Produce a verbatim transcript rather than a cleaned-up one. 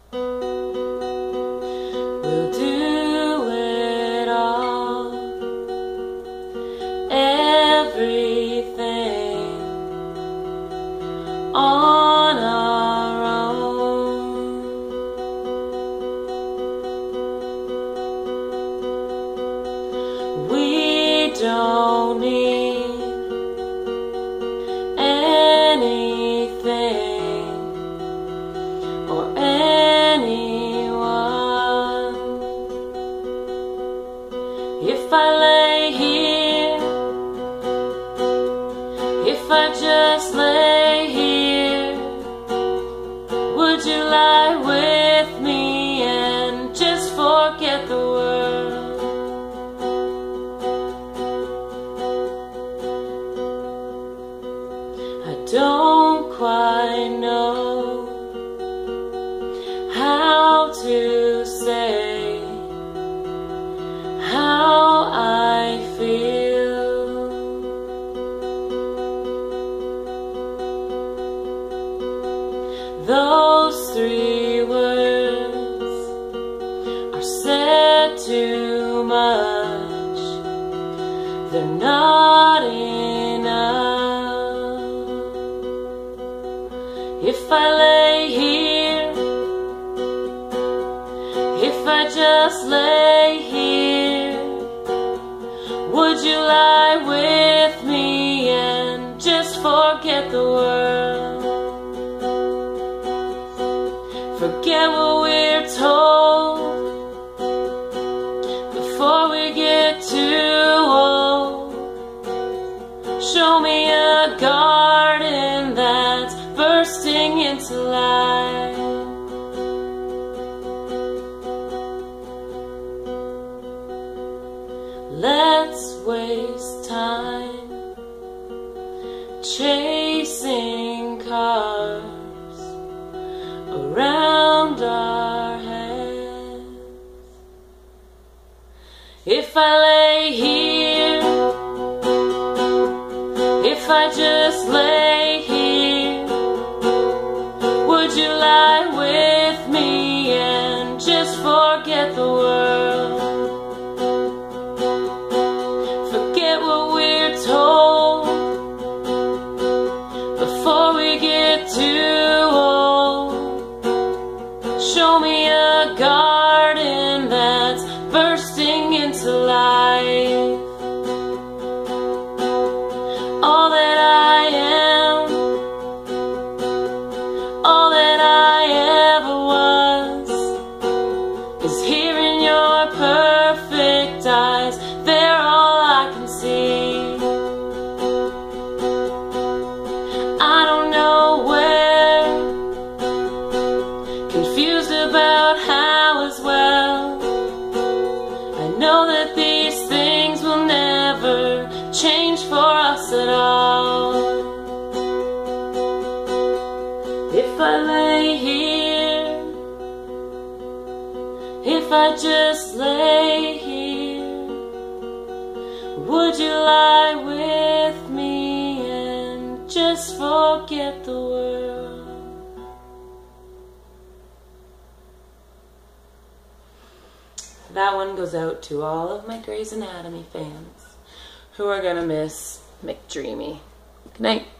We'll do it all, everything on our own. We don't need anything or anyone. If I lay here, if I just lay here, would you lie with me and just forget the world? I don't quite know how to say how I feel. Those three words are said too much. They're not enough. If I lay here, if I just lay here, would you lie with me and just forget the world? Forget what we're told before we get too old. Show me a garden that's bursting into life. Let's waste time chasing cars around our heads. If I lay here, if I just lay here, would you lie with me and just forget the world? Forget what we're told before we get too old. Show me a garden that's bursting into life. All that I am, all that I ever was, is here in your perfect eyes. They're all I can see. I don't know where, confused about how as well. I know that these things will never change for us at all. If I lay here, if I just lay here, would you lie with me and just forget the world? That one goes out to all of my Grey's Anatomy fans who are gonna miss McDreamy. Good night.